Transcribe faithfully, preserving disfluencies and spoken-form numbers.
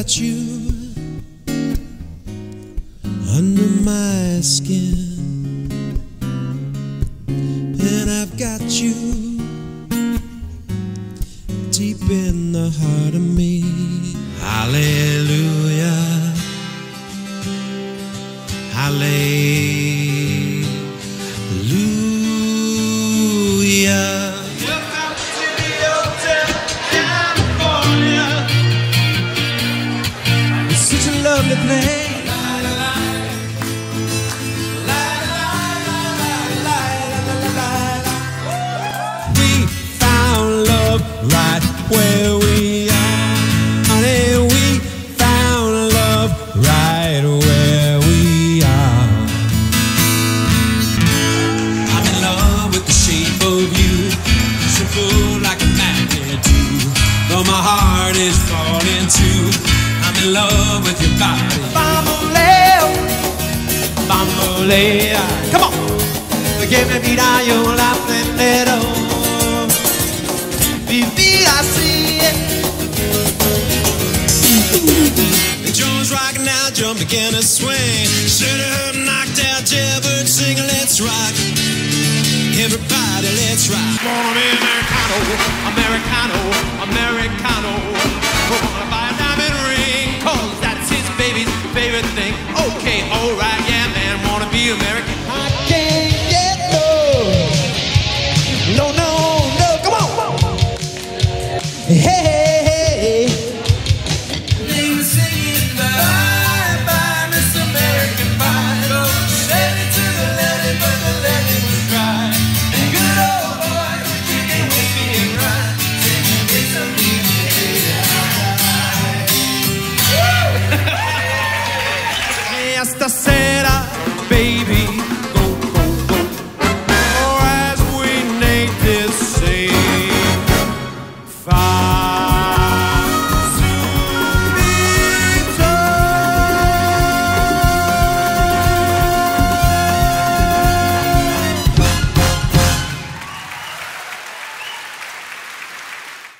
got you under my skin, and I've got you deep in the heart of me. Hallelujah, hallelujah. Look out to the Hotel California. It's such a lovely place. Right where we are, honey, we found love right where we are. I'm in love with the shape of you, so full like a magnet too. Though my heart is falling too, I'm in love with your body. Bamboleo, bamboleo, come on, give me vida, yo la primero. I see it. The drums rocking now, jump begin to swing. Should have knocked out jailbird singing, let's rock. Everybody, let's rock. Wanna be Americano, Americano, Americano. Wanna buy a diamond ring, cause that's his baby's favorite thing. Okay, alright, yeah man, wanna be American. I can't get no, no, no, no, come on. Hey, hey.